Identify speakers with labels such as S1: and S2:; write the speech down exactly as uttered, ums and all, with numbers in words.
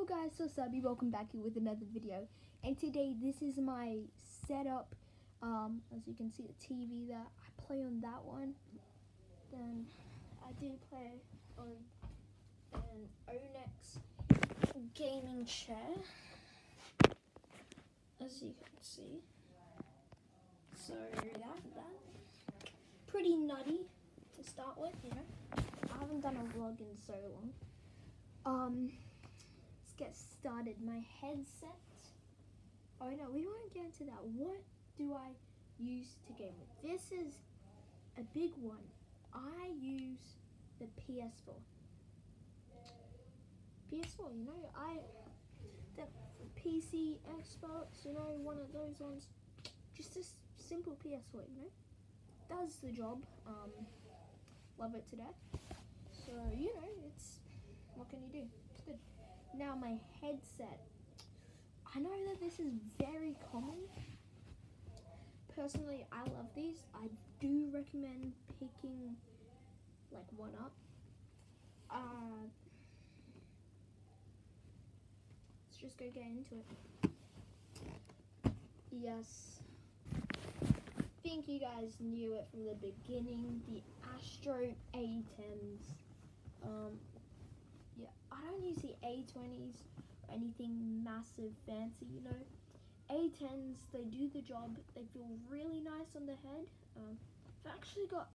S1: guys, so Sabi, welcome back here with another video. And today this is my setup. Um, as you can see, the T V there, I play on that one. Then I do play on an Onyx gaming chair, as you can see. So that that pretty nutty to start with, you know. I haven't done a vlog in so long. Um. Get started. My headset. Oh no, we won't get into that. What do I use to game with? This is a big one. I use the P S four. P S four, you know, I the P C, Xbox, you know, one of those ones. Just a simple P S four, you know, does the job. Um, love it to death. So you know, it's what can you do? It's good. Now my headset, I know that this is very common. Personally, I love these. I do recommend picking like one up. Uh, let's just go get into it. Yes, I think you guys knew it from the beginning. The Astro A tens. Um, Yeah, I don't use the A twenties or anything massive fancy, you know. A tens, they do the job. They feel really nice on the head. Um, I've actually got